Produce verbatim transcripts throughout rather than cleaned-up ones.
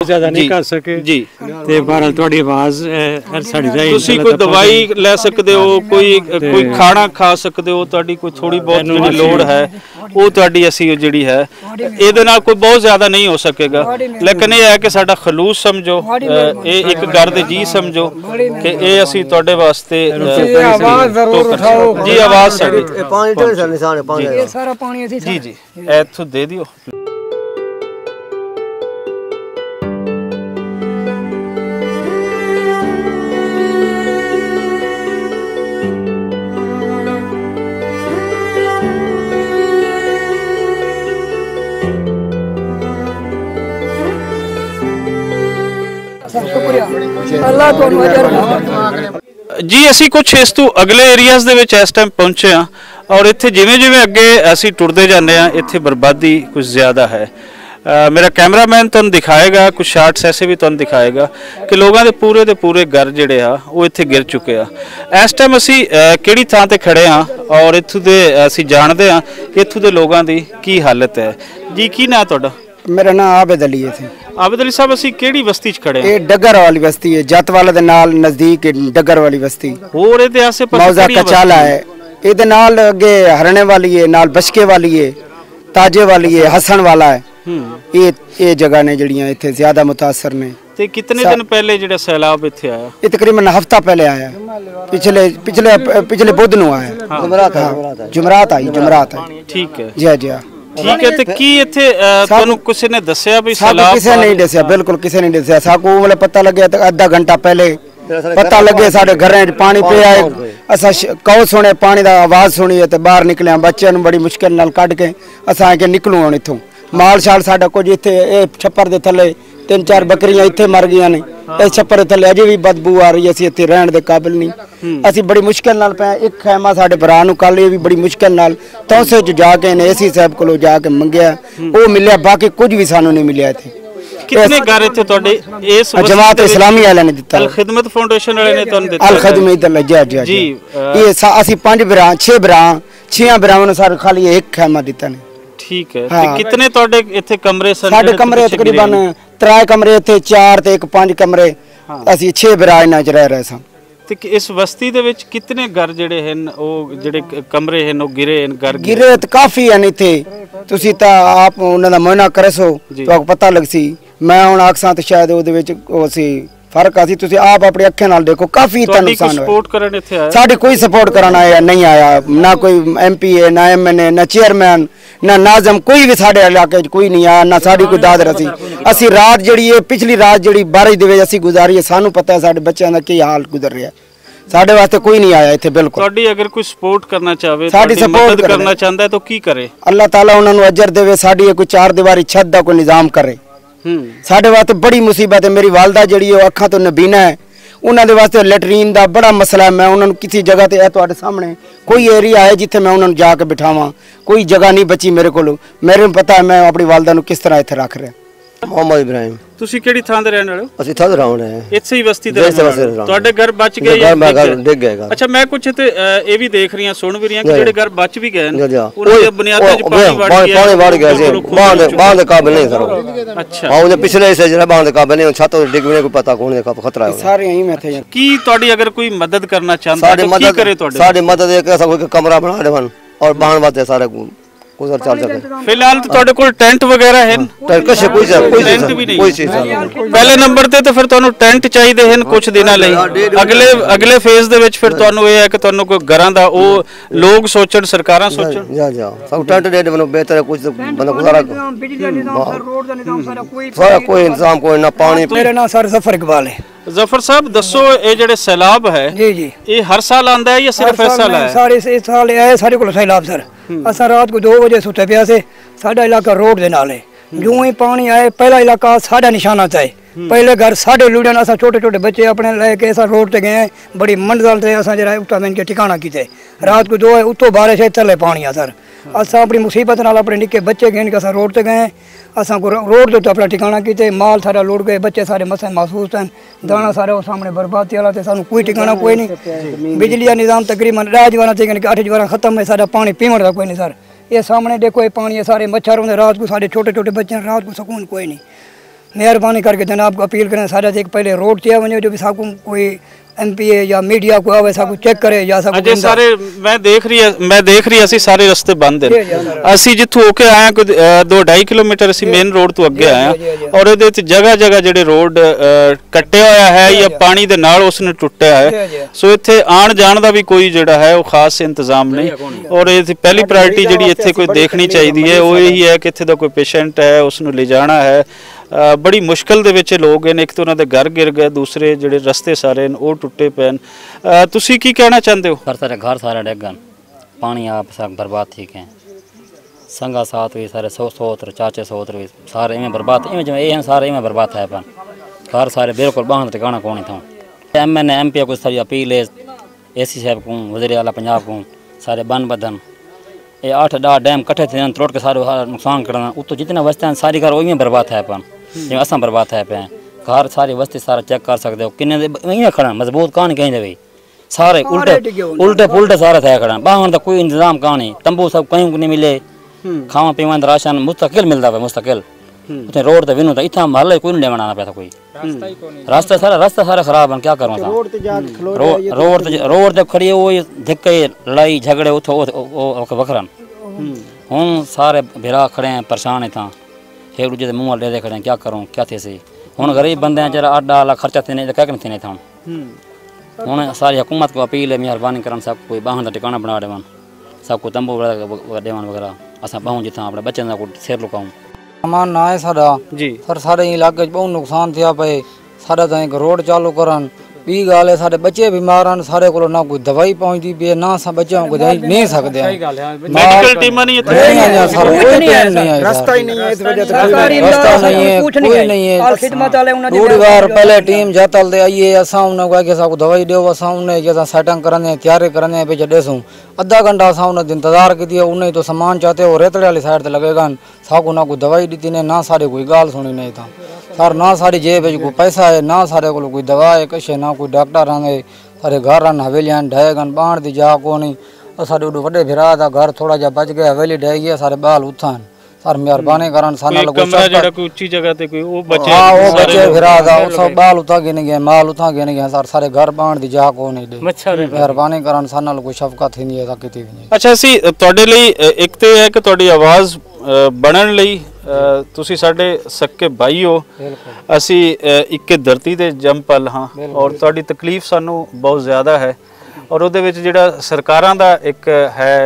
ਜ਼ਿਆਦਾ ਨਹੀਂ ਕਰ ਸਕੇ ਜੀ ਤੇ ਬਹਰਾਲ ਤੁਹਾਡੀ ਆਵਾਜ਼ ਸਾਡੀ ਰਾਹੀਂ ਤੁਸੀਂ ਕੋਈ ਦਵਾਈ ਲੈ ਸਕਦੇ ਹੋ, ਕੋਈ ਕੋਈ ਖਾਣਾ ਖਾ ਸਕਦੇ ਹੋ, ਤੁਹਾਡੀ ਕੋਈ ਥੋੜੀ ਬਹੁਤ ਜਿਹੜੀ ਲੋੜ ਹੈ ਉਹ ਤੁਹਾਡੀ ਅਸੀਂ ਜਿਹੜੀ ਹੈ ਇਹਦੇ ਨਾਲ ਕੋਈ ਬਹੁਤ ਜ਼ਿਆਦਾ ਨਹੀਂ ਹੋ ਸਕੇਗਾ, ਲੇਕਿਨ ਇਹ ਹੈ ਕਿ ਸਾਡਾ ਖਲੂਸ ਸਮਝੋ, ਇਹ ਇੱਕ ਘਰ ਦੇ ਜੀ ਸਮਝੋ ਕਿ ਇਹ ਅਸੀਂ ਤੁਹਾਡੇ ਵਾਸਤੇ ਆਵਾਜ਼ ਜ਼ਰੂਰ ਉਠਾਓ ਜੀ। ਆਵਾਜ਼ ਸਾਡੀ ਪਾਣੀ ਢੋਲ ਸਰ ਨਿਸ਼ਾਨ ਪਾਣੀ ਇਹ ਸਾਰਾ ਪਾਣੀ ਅਸੀਂ ਜੀ ਜੀ ਇੱਥੋਂ ਦੇ ਦਿਓ। ਅੱਲਾਹ ਤੁਹਾਨੂੰ ਅਜਰ ਦੇ। ਜੀ ਅਸੀਂ ਕੁਝ ਇਸ ਤੋਂ ਅਗਲੇ ਏਰੀਆਜ਼ ਦੇ ਵਿੱਚ ਇਸ ਟਾਈਮ ਪਹੁੰਚੇ ਹਾਂ ਔਰ ਇੱਥੇ ਜਿਵੇਂ ਜਿਵੇਂ ਅੱਗੇ ਅਸੀਂ ਟੁਰਦੇ ਜਾਂਦੇ ਹਾਂ ਇੱਥੇ ਬਰਬਾਦੀ ਕੁਝ ਜ਼ਿਆਦਾ ਹੈ। ਮੇਰਾ ਕੈਮਰਾਮੈਨ ਤੁਹਾਨੂੰ ਦਿਖਾਏਗਾ, ਕੁਝ ਸ਼ਾਟਸ ਐਸੇ ਵੀ ਤੁਹਾਨੂੰ ਦਿਖਾਏਗਾ ਕਿ ਲੋਕਾਂ ਦੇ ਪੂਰੇ ਦੇ ਪੂਰੇ ਘਰ ਜਿਹੜੇ ਆ ਉਹ ਇੱਥੇ ਗਿਰ ਚੁੱਕੇ ਆ। ਇਸ ਟਾਈਮ ਅਸੀਂ ਕਿਹੜੀ ਥਾਂ ਤੇ ਖੜੇ ਹਾਂ ਔਰ ਇੱਥੋਂ ਦੇ ਅਸੀਂ ਜਾਣਦੇ ਹਾਂ ਕਿ ਇੱਥੋਂ ਦੇ ਲੋਕਾਂ ਦੀ ਕੀ ਹਾਲਤ ਹੈ। ਜੀ ਕੀ ਨਾਂ ਤੁਹਾਡਾ? मेरा नाम आबिद अली है। आबिद अली साहब ਅਸੀਂ ਕਿਹੜੀ ਬਸਤੀ ਚ ਖੜੇ ਹਾਂ? ਇਹ ਡੱਗਰ ਵਾਲੀ ਬਸਤੀ ਹੈ, ਜੱਤ ਵਾਲੇ ਦੇ ਨਾਲ ਨਜ਼ਦੀਕ ਡੱਗਰ ਵਾਲੀ ਬਸਤੀ। ਹੋਰ ਇਹਦੇ ਆਸੇ ਪਾਸੇ ਮੌਜ਼ਾ ਕਚਾਲਾ ਹੈ, ਇਹਦੇ ਨਾਲ ਅੱਗੇ ਹਰਣੇ ਵਾਲੀ ਹੈ, ਨਾਲ ਬਸ਼ਕੇ ਵਾਲੀ ਹੈ, ਤਾਜੇ ਵਾਲੀ है, हसन वाला है। ये ये जगह ने जड़ियां इत्थे ज्यादा मुतासर ने। ते कितने दिन पहले जेड़ा सैलाब इत्थे आया? ये तकरीबन हफ्ता पहले आया, पिछले पिछले पिछले बुध नु आया। जुमरात जुमरात आई जुमरात आई। ठीक है जी जी ठीक है। ते की इत्थे ਤੁਹਾਨੂੰ ਕਿਸੇ ਨੇ ਦੱਸਿਆ ਵੀ ਸੈਲਾਬ? ਕਿਸੇ ਨੇ ਨਹੀਂ ਦੱਸਿਆ, ਬਿਲਕੁਲ ਕਿਸੇ ਨੇ ਦੱਸਿਆ। ਸਾਕੂ ਵਾਲੇ ਪਤਾ ਲੱਗਿਆ ਤਾਂ ਅੱਧਾ ਘੰਟਾ ਪਹਿਲੇ ਪਤਾ ਲੱਗੇ ਸਾਡੇ ਘਰਾਂ 'ਚ ਪਾਣੀ ਪਿਆ ਹੈ। ਅਸਾਂ ਕਹੋ ਸੁਣੇ ਪਾਣੀ ਦਾ ਆਵਾਜ਼ ਸੁਣੀ ਤੇ ਬਾਹਰ ਨਿਕਲਿਆ, ਬੱਚਿਆਂ ਨੂੰ ਬੜੀ ਮੁਸ਼ਕਿਲ ਨਾਲ ਕੱਢ ਕੇ ਅਸਾਂ ਆ ਕੇ ਨਿਕਲੂ ਹੁਣ ਇੱਥੋਂ। ਮਾਲ ਸ਼ਾਲ ਸਾਡਾ ਕੁਝ ਇੱਥੇ ਇਹ ਛੱਪਰ ਦੇ ਥੱਲੇ ਤਿੰਨ ਚਾਰ ਬੱਕਰੀਆਂ ਇੱਥੇ ਮਰ ਗਈਆਂ ਨੇ। ਇਸ ਛੱਪਰ ਦੇ ਥੱਲੇ ਅਜੇ ਵੀ ਬਦਬੂ ਆ ਰਹੀ, ਅਸੀਂ ਇੱਥੇ ਰਹਿਣ ਦੇ ਕਾਬਿਲ ਨਹੀਂ। ਅਸੀਂ ਬੜੀ ਮੁਸ਼ਕਿਲ ਨਾਲ ਪਏ। ਇੱਕ ਖੈਮਾ ਸਾਡੇ ਭਰਾ ਨੂੰ ਕੱਲ ਇਹ ਵੀ ਬੜੀ ਮੁਸ਼ਕਿਲ ਨਾਲ ਤੌਸੇ 'ਚ ਜਾ ਕੇ ਨੇ ਏਸੀ ਸਾਹਿਬ ਕੋਲੋਂ ਜਾ ਕੇ ਮੰਗਿਆ, ਉਹ ਮਿਲਿਆ, ਬਾਕੀ ਕੁਝ ਵੀ ਸਾਨੂੰ ਨਹੀਂ ਮਿਲਿਆ ਇੱਥੇ। कितने घर इत्थे ਤੁਹਾਡੇ ਇਸ जमात इस्लामी वाले ने दिता, अल खिदमत फाउंडेशन वाले ने ਤੁਹਾਨੂੰ ਦਿੱਤਾ? अल खिदमत जी जी जी ये ਅਸੀਂ ਪੰਜ ਭਰਾ ਛੇ ਭਰਾ ਛੇ ਭਰਾਵਾਂ ਨੂੰ ਸਾਰੇ ਖਾਲੀ ਇੱਕ ਖੈਮਾ ਦਿੱਤਾ ਨੇ। ठीक है। ਤੇ ਕਿਤਨੇ ਤੁਹਾਡੇ ਇੱਥੇ ਕਮਰੇ ਸਨ? ਸਾਡੇ ਕਮਰੇ ਤਕਰੀਬਨ ਤਰੇ ਕਮਰੇ ਇੱਥੇ ਚਾਰ ਤੇ ਇੱਕ ਪੰਜ ਕਮਰੇ, ਅਸੀਂ ਛੇ ਭਰਾ ਇਹਨਾਂ 'ਚ ਰਹਿ ਰਹੇ ਸਾਂ। ਤੇ ਇਸ ਬਸਤੀ ਦੇ ਵਿੱਚ ਕਿਤਨੇ ਘਰ ਜਿਹੜੇ ਹਨ ਉਹ ਜਿਹੜੇ ਕਮਰੇ ਹਨ ਉਹ ਗਿਰੇ ਹਨ? ਘਰ ਗਿਰੇ ਤੇ ਕਾਫੀ ਹਨ ਇੱਥੇ, ਤੁਸੀਂ ਤਾਂ ਆਪ ਉਹਨਾਂ ਦਾ ਮੁਆਇਨਾ ਕਰਸੋ ਤੁਹਾਨੂੰ ਪਤਾ ਲੱਗ ਸੀ। ਮੈਂ ਹੁਣ ਆਖਸਾਂ ਤੇ ਸ਼ਾਇਦ ਉਹਦੇ ਵਿੱਚ ਉਹ ਸੀ ਫਰਕ ਆਸੀ, ਤੁਸੀਂ ਆਪ ਆਪਣੀ ਅੱਖਾਂ ਨਾਲ ਦੇਖੋ। ਕਾਫੀ ਤਾਂ ਨੁਕਸਾਨ ਹੋਇਆ। ਸਪੋਰਟ ਕਰਨ ਇੱਥੇ ਆਇਆ? ਸਾਡੀ ਕੋਈ ਸਪੋਰਟ ਕਰਨ ਆਇਆ ਨਹੀਂ ਆਇਆ, ਨਾ ਕੋਈ ਐਮਪੀ ਹੈ, ਨਾ ਐਮਐਨਏ, ਨਾ ਚੇਅਰਮੈਨ, ਨਾ ਨਾਜ਼ਮ, ਕੋਈ ਵੀ ਸਾਡੇ ਇਲਾਕੇ 'ਚ ਕੋਈ ਨਹੀਂ ਆਇਆ, ਨਾ ਸਾਡੀ ਕੋਈ ਦਾਦਰ। ਅਸੀਂ ਅਸੀਂ ਰਾਤ ਜਿਹੜੀ ਹੈ ਪਿਛਲੀ ਰਾਤ ਜਿਹੜੀ ਬਾਰਿਸ਼ ਦੇ ਵਿੱਚ ਅਸੀਂ ਗੁਜ਼ਾਰੀ ਹੈ, ਸਾਨੂੰ ਪਤਾ ਹੈ ਸਾਡੇ ਬੱਚਿਆਂ ਦਾ ਕੀ ਹਾਲ ਗੁਜ਼ਰ ਰਿਹਾ। ਸਾਡੇ ਵਾਸਤੇ ਕੋਈ ਨਹੀਂ ਆਇਆ ਇੱਥੇ ਬਿਲਕੁਲ। ਤੁਹਾਡੀ ਅਗਰ ਕੋਈ ਸਪੋਰਟ ਕਰਨਾ ਚਾਹੇ, ਸਾਡੀ ਸਪੋਰਟ ਕਰਨਾ ਚਾਹੁੰਦਾ ਹੈ ਤਾਂ ਕੀ ਕਰੇ? ਅੱਲਾਹ ਤਾਲਾ ਉਹਨਾਂ ਨੂੰ ਅਜਰ ਦੇਵੇ। ਸਾਡੀ ਕੋਈ ਚਾਰ ਦੀਵਾਰੀ ਛੱਤ ਦਾ ਕੋਈ ਨਿਜ਼ਾਮ ਕਰੇ। ਸਾਡੇ ਵਾਸਤੇ ਬੜੀ ਮੁਸੀਬਤ ਹੈ। ਮੇਰੀ ਵਾਲਦਾ ਜਿਹੜੀ ਉਹ ਅੱਖਾਂ ਤੋਂ ਨਬੀਨਾ ਹੈ, ਉਹਨਾਂ ਦੇ ਵਾਸਤੇ ਲੈਟਰੀਨ ਦਾ ਬੜਾ ਮਸਲਾ ਹੈ। ਮੈਂ ਉਹਨਾਂ ਨੂੰ ਕਿਸੇ ਜਗ੍ਹਾ ਤੇ, ਇਹ ਤੁਹਾਡੇ ਸਾਹਮਣੇ ਕੋਈ ਏਰੀਆ ਹੈ ਜਿੱਥੇ ਮੈਂ ਉਹਨਾਂ ਨੂੰ ਜਾ ਕੇ ਬਿਠਾਵਾਂ, ਕੋਈ ਜਗ੍ਹਾ ਨਹੀਂ ਬਚੀ ਮੇਰੇ ਕੋਲ। ਮੈਨੂੰ ਪਤਾ ਹੈ ਮੈਂ ਆਪਣੀ ਵਾਲਦਾ ਨੂੰ ਕਿਸ ਤਰ੍ਹਾਂ ਇੱਥੇ ਰੱਖ ਰਿਹਾ। मोहम्मद इब्राहिम। ਤੁਸੀਂ ਕਿਹੜੀ ਥਾਂ ਦੇ ਰਹਿਣ ਵਾਲੇ ਹੋ? ਅਸੀਂ ਥਾਂ ਰਾਉਣ ਹੈ, ਇੱਥੇ ਹੀ ਬਸਤੀ ਦੇ ਰਹਿਣ ਵਾਲੇ ਹੋ। ਤੁਹਾਡੇ ਘਰ ਬਚ ਗਏ ਜਾਂ ਡਿੱਗ ਗਏ? ਅੱਛਾ, ਮੈਂ ਕੁਝ ਤੇ ਇਹ ਵੀ ਦੇਖ ਰਹੀਆਂ ਸੁਣ ਵੀ ਰਹੀਆਂ ਕਿ ਜਿਹੜੇ ਘਰ ਬਚ ਵੀ ਗਏ ਨੇ ਉਹਨਾਂ ਦੇ ਬੁਨਿਆਦਾਂ 'ਚ ਪਾਣੀ ਵੜ ਗਿਆ। ਪਾਣੀ ਵੜ ਗਿਆ ਸੀ, ਬਾਂਧ ਬਾਂਧ ਦੇ ਕਾਬਿਲ ਨਹੀਂ ਸਰ। ਅੱਛਾ, ਹਾਂ ਉਹਦੇ ਪਿਛਲੇ ਹਿੱਸੇ ਜਿਹੜਾ ਬਾਂਧ ਦੇ ਕਾਬਿਲ ਨਹੀਂ, ਛੱਤ ਤੋਂ ਡਿੱਗ ਵੀ ਕੋਈ ਪਤਾ ਕੋਣ ਦੇ ਖਤਰਾ ਹੈ। ਸਾਰੇ ਯਹੀਂ ਮੈਂ ਥੇ। ਕੀ ਤੁਹਾਡੀ ਅਗਰ ਕੋਈ ਮਦਦ ਕਰਨਾ ਚਾਹੁੰਦਾ ਤਾਂ ਕੀ ਕਰੇ? ਤੁਹਾਡੇ ਸਾਡੀ ਮਦਦ ਇਹ ਕਿ ਕੋਈ ਕਮਰਾ ਬਣਾ ਦੇਵਣ ਔਰ ਬਾਣ ਵਾਸਤੇ ਸਾਰੇ गुजर चल सके। फिलहाल तो ਤੁਹਾਡੇ ਕੋਲ ਟੈਂਟ ਵਗੈਰਾ ਹੈ? ਕੁਛ ਕੋਈ ਕੋਈ ਟੈਂਟ ਵੀ ਨਹੀਂ, ਕੋਈ ਚੀਜ਼ ਪਹਿਲੇ ਨੰਬਰ ਤੇ ਤਾਂ ਫਿਰ ਤੁਹਾਨੂੰ ਟੈਂਟ ਚਾਹੀਦੇ ਹਨ ਕੁਝ ਦਿਨਾਂ ਲਈ। ਅਗਲੇ ਅਗਲੇ ਫੇਜ਼ ਦੇ ਵਿੱਚ ਫਿਰ ਤੁਹਾਨੂੰ ਇਹ ਹੈ ਕਿ ਤੁਹਾਨੂੰ ਕੋਈ ਘਰਾਂ ਦਾ ਉਹ ਲੋਕ ਸੋਚਣ, ਸਰਕਾਰਾਂ ਸੋਚਣ। ਜਾ ਜਾ ਸਭ ਟੈਂਟ ਦੇ ਦੇਵਣ ਬਿਹਤਰ ਹੈ। ਕੁਝ ਬੰਦਾ ਗੁਜ਼ਾਰਾ ਬਿਜਲੀ ਦਾ ਨਿਜ਼ਾਮ, ਰੋਡ ਦਾ ਨਿਜ਼ਾਮ, ਸਾਰਾ ਕੋਈ ਸਾਰਾ ਕੋਈ ਇੰਤਜ਼ਾਮ, ਕੋਈ ਨਾ ਪਾਣੀ। ਮੇਰਾ ਨਾਮ ਸਰ ਜ਼ਫਰ ਇਕਬਾਲ ਹੈ। ਜ਼ਫਰ ਸਾਹਿਬ ਦੱਸੋ, ਇਹ ਜਿਹੜੇ ਸੈਲਾਬ ਹੈ ਜੀ ਜੀ ਇਹ ਹਰ ਸਾਲ ਆਂਦਾ ਹੈ ਜਾਂ ਸਿਰਫ ਇਸ ਸਾਲ ਆਇਆ? ਸਾਰੇ ਇਸ ਸਾਲ ਆਇਆ ਸਾਡੇ ਕੋਲ ਸੈਲਾਬ ਸਰ। ਅਸਾਂ ਰਾਤ को दो बजे सुते पिया से। साडा इलाका रोड दे नाल है। जो ही पानी आए पहला इलाका साडा निशाना च है। पहले घर साडे लुड़न, असां छोटे छोटे बच्चे अपने लेके असां रोड ते गए, बड़ी मंजिल ते असां जरा उठा में के ठिकाना कीते। रात को दो उतो बारिश है, थले पानी आ सर। असां अपनी मुसीबत नाल अपने निक्के बच्चे गए के असां रोड ते गए, असां को रोड ते अपना ठिकाना कीते। माल सारा लुड़ गए, बच्चे सारे मसे महसूस हैं, दाना सारे सामने बर्बादी वाला ते सानू कोई ठिकाना कोई नहीं। बिजली का निजाम तकरीबन राह जवाना थे कि अठ जवाना खत्म है, सारा पानी पीवन का कोई नहीं सर। ये सामने देखो ये पानी है, सारे मच्छर होंगे रात को, सारे छोटे छोटे बच्चे रात को सुकून कोई नहीं। मेहरबानी करके जनाब को अपील करें सारा एक पहले रोड चाहिए वने जो भी साकू कोई एमपी या मीडिया को आवे साकू चेक करे या साकू ਅਜੇ ਸਾਰੇ ਮੈਂ ਦੇਖ ਰਹੀ ਮੈਂ ਦੇਖ ਰਹੀ ਅਸੀਂ ਸਾਰੇ ਰਸਤੇ ਬੰਦ ਨੇ। ਅਸੀਂ ਜਿੱਥੋਂ ਹੋ ਕੇ ਆਏ ਹਾਂ ਕੋਈ ਦੋ ਢਾਈ ਕਿਲੋਮੀਟਰ ਅਸੀਂ ਮੇਨ ਰੋਡ ਤੋਂ ਅੱਗੇ ਆਏ ਹਾਂ ਔਰ ਇਹਦੇ ਵਿੱਚ ਜਗ੍ਹਾ ਜਗ੍ਹਾ ਜਿਹੜੇ ਰੋਡ ਕੱਟਿਆ ਹੋਇਆ ਹੈ ਜਾਂ ਪਾਣੀ ਦੇ ਨਾਲ ਉਸ ਨੇ ਟੁੱਟਿਆ ਹੈ। ਸੋ ਇੱਥੇ ਆਉਣ ਜਾਣ ਦਾ ਵੀ ਕੋਈ ਜਿਹੜਾ ਹੈ ਉਹ ਖਾਸ ਇੰਤਜ਼ਾਮ ਨਹੀਂ ਔਰ ਇਹ ਪਹਿਲੀ ਪ੍ਰਾਇੋਰਟੀ ਜਿਹੜੀ ਇੱਥੇ ਕੋਈ ਦੇਖਣੀ ਚਾਹੀਦੀ ਹੈ ਉਹ ਇਹੀ ਹੈ ਕਿ ਇੱਥੇ ਦਾ ਕੋਈ ਪੇਸ਼ੈਂਟ ਹੈ ਉਸ ਨੂੰ ਲਿਜਾਣਾ ਹੈ। बड़ी मुश्किल दे विच लोग हैं, एक तो उन्होंने घर गिर गए, दूसरे जिहड़े रस्ते सारे वो टुटे पे हैं। तुसी की कहना चाहते हो? सर सारे घर सारे डिग गए, पानी आप सब बर्बाद थी गए, संगा साथ भी सारे सौ सोत्र चाचे सोत्र भी सारे इवें बर्बाद इवें जिवें ये सारे इवें बर्बाद है पन घर सारे बिल्कुल बाहर टिकाना कोनी था। एम एन एम पी को सारी अपील है ए सी साहब को वज़ीर आला पंजाब को सारे बन बदन ये आठ दस डैम कट्ठे थे त्रोड़ के सारे नुकसान करना उतो जितने वस्ते हैं सारी घर इवें बर्बाद है पन जिवें असां बर्बाद है पे घर सारी वस्ती सारा चेक कर सकते हो किन्ने इवें खड़ा मजबूत कहानी कहीं दे सारे उल्टे उल्टे पुल्टे सारे थे खड़ा बाहर तो कोई इंतजाम कहानी तंबू सब कहीं को नहीं मिले खावा पीवा राशन मुस्तकिल मिलता पे मुस्तकिल उसे रोड ते विनू इतना महल कोई नहीं बनाना पे कोई रास्ता सारा रास्ता सारा खराब है क्या करूँ रोड रोड ते खड़ी वो धिक्के लड़ाई झगड़े उठो वखरन हूँ सारे भिरा खड़े हैं परेशान है था एक दूजे मुँह ले दे खड़े हैं क्या करूँ क्या थे सी हूँ गरीब बंदे हैं जरा अड्डा वाला खर्चा थे नहीं क्या थे नहीं था हूँ सारी हुकूमत को अपील है मेहरबानी करन सब कोई बाहर का टिकाना बना देवन सब को तंबू देवन वगैरह असा बहु जितना अपने बच्चे का सिर लुकाऊँ सामान ना है साडा जी सर सारे इलाके बहुत नुकसान थिया पे साडा ताईं रोड चालू करन बी गाल है सारे बच्चे बीमार हैं सारे को ना कोई दवाई पहुंचती पे ना सा बच्चों को दे नहीं सकते मेडिकल टीम नहीं है सर कोई नहीं है रास्ता ही नहीं है इस वजह से रास्ता नहीं है कोई नहीं है खिदमत वाले उन्होंने थोड़ी बार पहले टीम जातल दे आइए असा उन्हें कहा कि साको दवाई दो असा उन्हें जैसा सेटिंग करने तैयारी करने पे जडेसू अद्धा घंटा असा उन्हें इंतजार की उन्हें तो सामान चाहते हो रेतड़े वाली साइड से लगेगा साको ना कोई दवाई दी ने ना सारे कोई गाल सुनी नहीं था सर ना सारी जेब कोई पैसा है ना सारे को कोई दवा है कछ ना कोई डॉक्टर आए सारे घर हवेलियां ढह गन बाहर की जा को नहीं सारे वे फिरा था घर थोड़ा जा बच गया हवेली ढह गया सारे बाल उठान सर मेहरबानी करन साना कोई ऊंची जगह ते कोई वो बचे हां वो बचे फिरा था सब बाल उठा के नहीं गए माल उठा के नहीं गए सर सारे घर बाहर की जा को नहीं दे मेहरबानी करन साना कोई शफकत थी नहीं कीती नहीं। अच्छा सी ਤੁਹਾਡੇ ਲਈ ਇੱਕ ਤੇ ਹੈ ਕਿ ਤੁਹਾਡੀ ਆਵਾਜ਼ ਬਣਨ ਲਈ ਤੁਸੀਂ ਸਾਡੇ ਸੱਕੇ ਭਾਈ ਹੋ ਅਸੀਂ ਇੱਕੇ ਧਰਤੀ ਦੇ ਜੰਮ ਪਲ ਹਾਂ ਔਰ ਤੁਹਾਡੀ ਤਕਲੀਫ ਸਾਨੂੰ ਬਹੁਤ ਜ਼ਿਆਦਾ ਹੈ ਔਰ ਉਹਦੇ ਵਿੱਚ ਜਿਹੜਾ ਸਰਕਾਰਾਂ ਦਾ ਇੱਕ ਹੈ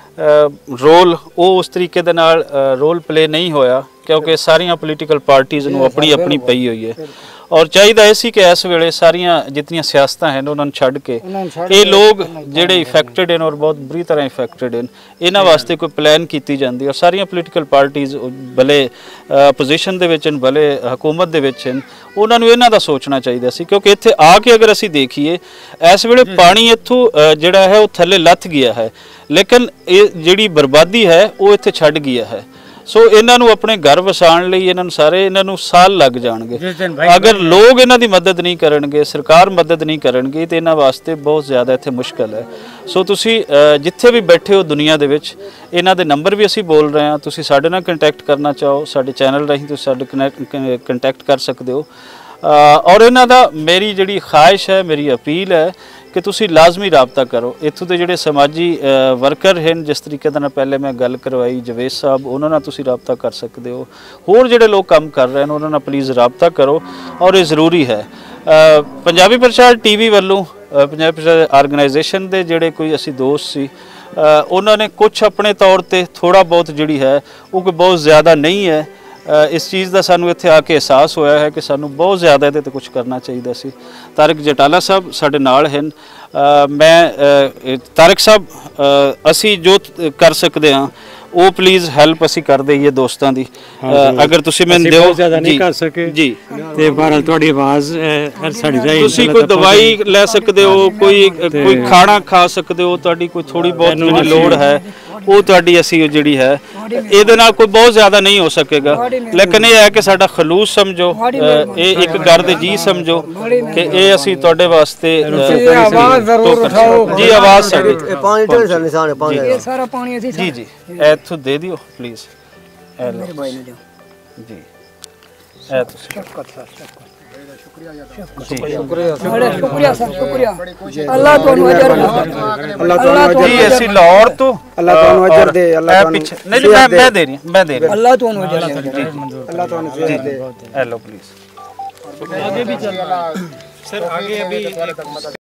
ਰੋਲ ਉਹ ਉਸ ਤਰੀਕੇ ਦੇ ਨਾਲ ਰੋਲ ਪਲੇ ਨਹੀਂ ਹੋਇਆ ਕਿਉਂਕਿ ਸਾਰੀਆਂ ਪੋਲੀਟੀਕਲ ਪਾਰਟੀਆਂ ਨੂੰ ਆਪਣੀ ਆਪਣੀ ਪਈ ਹੋਈ ਹੈ ਔਰ ਚਾਹੀਦਾ ਇਹ ਸੀ ਕਿ ਇਸ ਵੇਲੇ ਸਾਰੀਆਂ ਜਿਤਨੀਆਂ ਸਿਆਸਤਾਂ ਹਨ ਉਹਨਾਂ ਨੂੰ ਛੱਡ ਕੇ ਇਹ ਲੋਕ ਜਿਹੜੇ ਇਫੈਕਟਡ ਹਨ ਔਰ ਬਹੁਤ ਬੁਰੀ ਤਰ੍ਹਾਂ ਇਫੈਕਟਡ ਹਨ ਇਹਨਾਂ ਵਾਸਤੇ ਕੋਈ ਪਲਾਨ ਕੀਤੀ ਜਾਂਦੀ ਔਰ ਸਾਰੀਆਂ ਪੋਲੀਟੀਕਲ ਪਾਰਟੀਆਂ ਭਲੇ ਆਪੋਜੀਸ਼ਨ ਦੇ ਵਿੱਚ ਹਨ ਭਲੇ ਹਕੂਮਤ ਦੇ ਵਿੱਚ ਹਨ ਉਹਨਾਂ ਨੂੰ ਇਹਨਾਂ ਦਾ ਸੋਚਣਾ ਚਾਹੀਦਾ ਸੀ ਕਿਉਂਕਿ ਇੱਥੇ ਆ ਕੇ ਅਗਰ ਅਸੀਂ ਦੇਖੀਏ ਇਸ ਵੇਲੇ ਪਾਣੀ ਇੱਥੋਂ ਜਿਹੜਾ ਹੈ ਉਹ ਥੱਲੇ ਲੱਥ ਗਿਆ ਹੈ ਲੇਕਿਨ ਇਹ ਜਿਹੜੀ ਬਰਬਾਦੀ ਹੈ ਉਹ ਇੱਥੇ ਛੱਡ ਗਿਆ ਹੈ। ਸੋ ਇਹਨਾਂ ਨੂੰ ਆਪਣੇ ਘਰ ਵਸਾਉਣ ਲਈ ਇਹਨਾਂ ਨੂੰ ਸਾਰੇ ਇਹਨਾਂ ਨੂੰ ਸਾਲ ਲੱਗ ਜਾਣਗੇ ਅਗਰ ਲੋਕ ਇਹਨਾਂ ਦੀ ਮਦਦ ਨਹੀਂ ਕਰਨਗੇ ਸਰਕਾਰ ਮਦਦ ਨਹੀਂ ਕਰਨਗੀ ਤੇ ਇਹਨਾਂ ਵਾਸਤੇ ਬਹੁਤ ਜ਼ਿਆਦਾ ਇੱਥੇ ਮੁਸ਼ਕਲ ਹੈ। ਸੋ ਤੁਸੀਂ ਜਿੱਥੇ ਵੀ ਬੈਠੇ ਹੋ ਦੁਨੀਆ ਦੇ ਵਿੱਚ ਇਹਨਾਂ ਦੇ ਨੰਬਰ ਵੀ ਅਸੀਂ ਬੋਲ ਰਹੇ ਹਾਂ ਤੁਸੀਂ ਸਾਡੇ ਨਾਲ ਕੰਟੈਕਟ ਕਰਨਾ ਚਾਹੋ ਸਾਡੇ ਚੈਨਲ ਰਾਹੀਂ ਤੁਸੀਂ ਸਾਡੇ ਕਨੈਕਟ ਕੰਟੈਕਟ ਕਰ ਸਕਦੇ ਹੋ ਔਰ ਇਹਨਾਂ ਦਾ ਮੇਰੀ ਜਿਹੜੀ ਖਾਹਿਸ਼ ਹੈ ਮੇਰੀ ਅਪੀਲ ਹੈ कि तुसी लाजमी रबता करो इत्थों के जोड़े समाजी वर्कर हैं जिस तरीके का पहले मैं गल करवाई जवेद साहब उन्होंने तुसी रबता कर सकते हो होर जोड़े लोग काम कर रहे हैं उन्होंने प्लीज़ रबता करो और ये ज़रूरी है। पंजाबी प्रचार टी वी वालों पंजाबी प्रचार ऑर्गेनाइजेशन के जोड़े कोई असी दोस्त सी उन्होंने कुछ अपने तौर पर थोड़ा बहुत जी है वो कोई बहुत ज़्यादा नहीं है इस चीज़ का सानू इत्थे आके एहसास होया है कि सानू बहुत ज़्यादा इहदे ते कुछ करना चाहिए सी। तारक जटाला साहब साडे नाल हैं मैं तारक साहब असी जो कर सकते हाँ वो प्लीज़ हैल्प असी कर दईए दोस्तों की अगर तुसी मैनूं दिओ ज़्यादा नहीं कर सके जी ते बहरहाल तुहाडी आवाज़ साडी राही तुसी कोई दवाई ले सकते हो कोई कोई खाना खा सकते हो तुहाडी कोई थोड़ी बहुत जिहड़ी लोड़ है वो तुहाडी असी जिहड़ी है ਇਹਦੇ ਨਾਲ ਕੋਈ ਬਹੁਤ ਜ਼ਿਆਦਾ ਨਹੀਂ ਹੋ ਸਕੇਗਾ ਲੇਕਿਨ ਇਹ ਹੈ ਕਿ ਸਾਡਾ ਖਲੂਸ ਸਮਝੋ ਇਹ ਇੱਕ ਘਰ ਦੇ ਜੀ ਸਮਝੋ ਕਿ ਇਹ ਅਸੀਂ ਤੁਹਾਡੇ ਵਾਸਤੇ ਆਵਾਜ਼ ਜ਼ਰੂਰ ਉਠਾਓ ਜੀ ਆਵਾਜ਼ ਸਾਡੀ ਪਾਣੀ ਢੇਰ ਸਾਰਾ ਨਿਸ਼ਾਨ ਹੈ ਪਾਣੀ ਇਹ ਸਾਰਾ ਪਾਣੀ ਅਸੀਂ ਜੀ ਜੀ ਇੱਥੋਂ ਦੇ ਦਿਓ ਪਲੀਜ਼ ਮੇਰੇ ਭਾਈ ਨੂੰ ਦਿਓ ਜੀ ਇਹ ਤੁਸੀਂ बड़े शुक्रिया सर शुक्रिया अल्लाह ਤੁਹਾਨੂੰ ਅਜਰ ਦੇ अल्लाह ਤੁਹਾਨੂੰ ਜੀ ਅਸੀਂ ਲਾਹੌਰ ਤੋਂ अल्लाह ਤੁਹਾਨੂੰ अजर दे अल्लाह ਇਹ ਤੁਹਾਨੂੰ ਪਿੱਛੇ ਨਹੀਂ ਨਹੀਂ, ਮੈਂ ਮੈਂ ਦੇ ਰਹੀ ਹਾਂ, ਮੈਂ ਦੇ ਰਹੀ अल्लाह ਤੁਹਾਨੂੰ ਅਜਰ ਦੇ अल्लाह ਤੁਹਾਨੂੰ सेहत दे ਹਾਂ। Hello please